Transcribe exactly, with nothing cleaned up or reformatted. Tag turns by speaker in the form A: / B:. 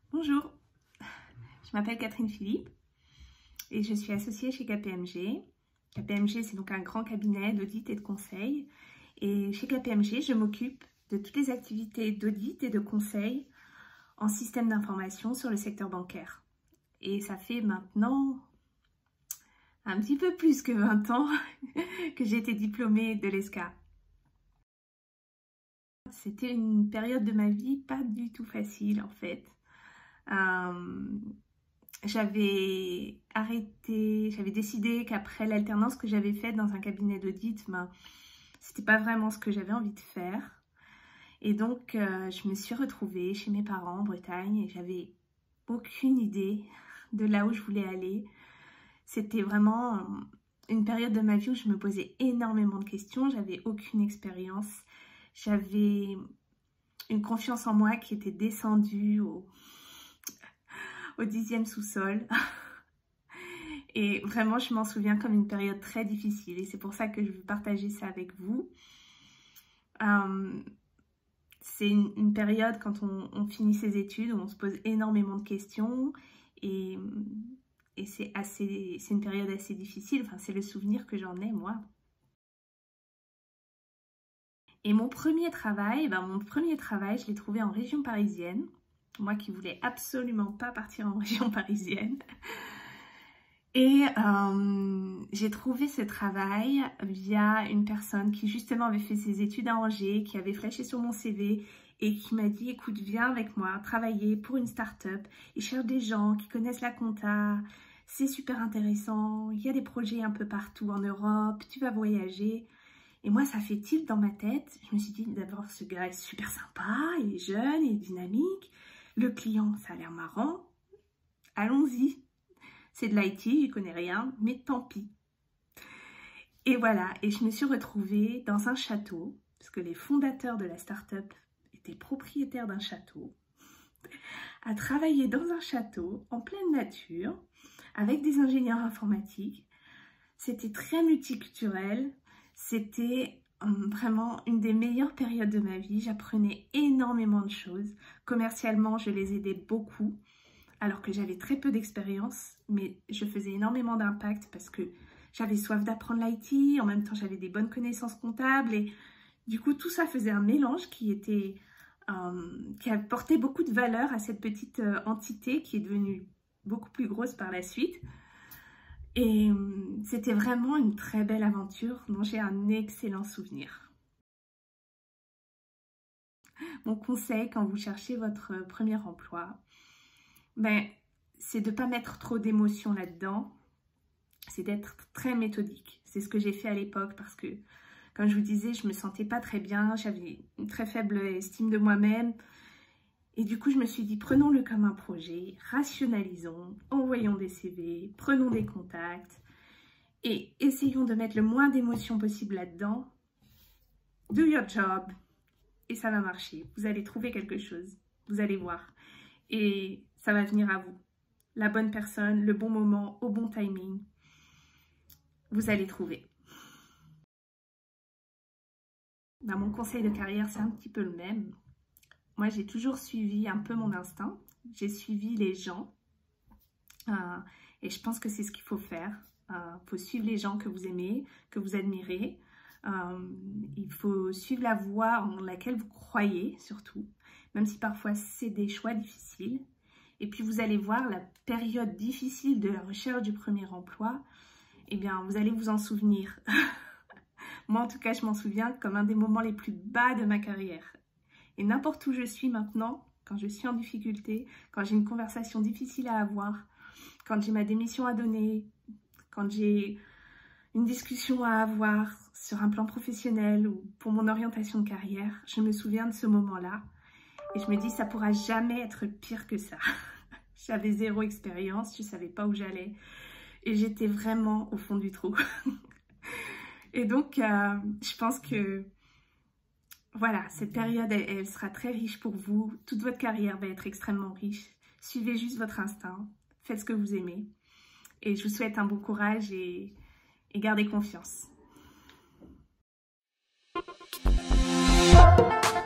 A: Bonjour, je m'appelle Catherine Philippe et je suis associée chez K P M G. K P M G, c'est donc un grand cabinet d'audit et de conseil. Et chez K P M G, je m'occupe de toutes les activités d'audit et de conseil en système d'information sur le secteur bancaire. Et ça fait maintenant un petit peu plus que vingt ans que j'ai été diplômée de l'E S C A. C'était une période de ma vie pas du tout facile en fait. Euh, j'avais arrêté, j'avais décidé qu'après l'alternance que j'avais faite dans un cabinet d'audit, ben, c'était pas vraiment ce que j'avais envie de faire. Et donc, euh, je me suis retrouvée chez mes parents en Bretagne et j'avais aucune idée de là où je voulais aller. C'était vraiment une période de ma vie où je me posais énormément de questions, j'avais aucune expérience. J'avais une confiance en moi qui était descendue au, au dixième sous-sol. Et vraiment, je m'en souviens comme une période très difficile. Et c'est pour ça que je veux partager ça avec vous. Euh, c'est une, une période quand on, on finit ses études où on se pose énormément de questions. Et, et c'est assez, c'est une période assez difficile. Enfin, c'est le souvenir que j'en ai, moi. Et mon premier travail, ben mon premier travail, je l'ai trouvé en région parisienne. Moi qui voulais absolument pas partir en région parisienne. Et euh, j'ai trouvé ce travail via une personne qui justement avait fait ses études à Angers, qui avait flashé sur mon C V et qui m'a dit « Écoute, viens avec moi travailler pour une start-up. Ils cherchent des gens qui connaissent la compta. C'est super intéressant. Il y a des projets un peu partout en Europe. Tu vas voyager. » Et moi, ça fait tilt dans ma tête. Je me suis dit, d'abord, ce gars est super sympa, il est jeune, il est dynamique. Le client, ça a l'air marrant. Allons-y. C'est de l'I T, je connais rien, mais tant pis. Et voilà, et je me suis retrouvée dans un château, parce que les fondateurs de la start-up étaient propriétaires d'un château, à travailler dans un château, en pleine nature, avec des ingénieurs informatiques. C'était très multiculturel. C'était vraiment une des meilleures périodes de ma vie. J'apprenais énormément de choses. Commercialement, je les aidais beaucoup, alors que j'avais très peu d'expérience, mais je faisais énormément d'impact parce que j'avais soif d'apprendre l'I T, en même temps j'avais des bonnes connaissances comptables et du coup tout ça faisait un mélange qui était, euh, qui apportait beaucoup de valeur à cette petite euh, entité qui est devenue beaucoup plus grosse par la suite. Et c'était vraiment une très belle aventure dont j'ai un excellent souvenir. Mon conseil quand vous cherchez votre premier emploi, ben, c'est de ne pas mettre trop d'émotions là-dedans, c'est d'être très méthodique. C'est ce que j'ai fait à l'époque parce que, comme je vous disais, je ne me sentais pas très bien, j'avais une très faible estime de moi-même. Et du coup, je me suis dit, prenons-le comme un projet, rationalisons, envoyons des C V, prenons des contacts. Et essayons de mettre le moins d'émotions possible là-dedans. Do your job. Et ça va marcher. Vous allez trouver quelque chose. Vous allez voir. Et ça va venir à vous. La bonne personne, le bon moment, au bon timing. Vous allez trouver. Ben, mon conseil de carrière, c'est un petit peu le même. Moi, j'ai toujours suivi un peu mon instinct. J'ai suivi les gens. Euh, et je pense que c'est ce qu'il faut faire. Il euh, faut suivre les gens que vous aimez, que vous admirez. Euh, il faut suivre la voie en laquelle vous croyez, surtout, même si parfois c'est des choix difficiles. Et puis vous allez voir la période difficile de la recherche du premier emploi, eh bien vous allez vous en souvenir. Moi en tout cas, je m'en souviens comme un des moments les plus bas de ma carrière. Et n'importe où je suis maintenant, quand je suis en difficulté, quand j'ai une conversation difficile à avoir, quand j'ai ma démission à donner, quand j'ai une discussion à avoir sur un plan professionnel ou pour mon orientation de carrière, je me souviens de ce moment-là et je me dis ça pourra jamais être pire que ça. J'avais zéro expérience, je ne savais pas où j'allais et j'étais vraiment au fond du trou. Et donc, euh, je pense que voilà, cette période, elle, elle sera très riche pour vous. Toute votre carrière va être extrêmement riche. Suivez juste votre instinct, faites ce que vous aimez. Et je vous souhaite un bon courage et, et gardez confiance.